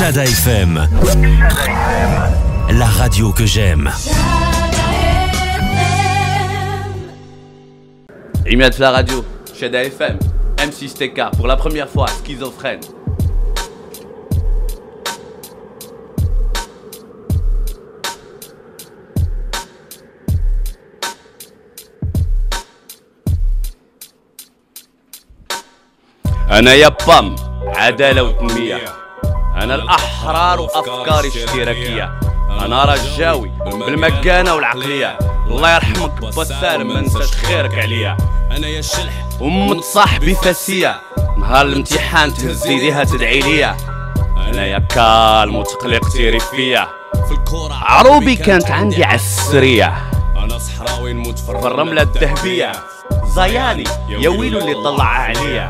Chada FM, la radio que j'aime. Imad la radio, Chada FM, M6TK, pour la première fois, schizophrène. أنا يا بام عدالة وتنمية، أنا الأحرار وأفكاري اشتراكية، أنا رجاوي بالمكانة والعقلية، الله يرحمك با سالم ما ننساش خيرك عليا. أنا يا الشلح أم صاحبي فاسية، نهار الامتحان تهز يديها تدعي ليا. أنا يا كالم وتقلق تيري فيا، في الكورة عروبي كانت عندي عالسرية. أنا صحراوي نموت في الرملة الذهبية، زياني يا ويلو اللي طلعها عليا.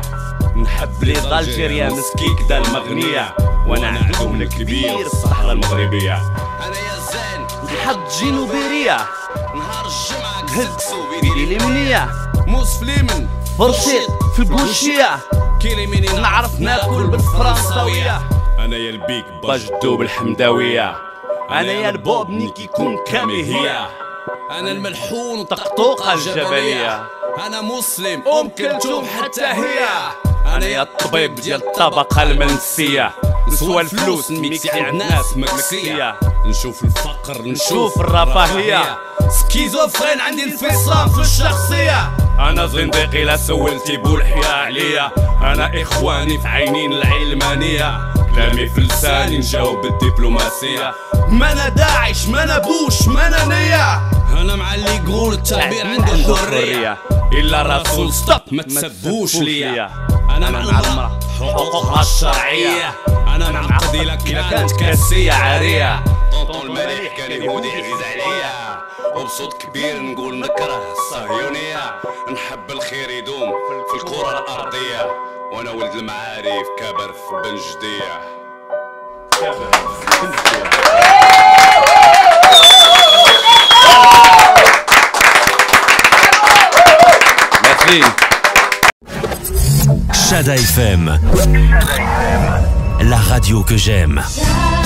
نحب لي الجيريا مسكيك دا المغنية، وانا عندهم الكبير الصحراء المغربية. انا يا زين نحب جنوبيرية، نهار الجمعة نهز بيدي اليمنية، موس في اليمن فرشيط في البوشية، كيلي مني نعرف ناكل بالفرنساوية. انا يا البيك باجدو بالحمداوية، انا يا البوب نيكي كون كامي هي، انا الملحون وطقطوقة الجبلية، انا مسلم ام كلثوم حتى هي. أنا يا الطبيب ديال الطبقة المنسية، نسوى الفلوس نميكسي عند ناس مكسية، نشوف الفقر نشوف الرفاهية، سكيزوفرين عندي انفصام في الشخصية. أنا زنديق إلا سولتي بولحية عليا، أنا إخواني في عينين العلمانية، كلامي في لساني نجاوب بالدبلوماسية. ما أنا داعش ما أنا بوش ما أنا نية، أنا مع اللي يقول التعبير عنده حرية، إلا الرسول ستوب ما تسبوش ليا. أنا مع المرأة حقوقها الشرعية، أنا مع القضية كانت كاسية عارية. طونطون المليح كان يهودي عزيز عليا، وبصوت كبير نقول نكره الصهيونية، نحب الخير يدوم في الكرة الأرضية، وأنا ولد المعارف كابر في بن جدية. Chada FM, la radio que j'aime.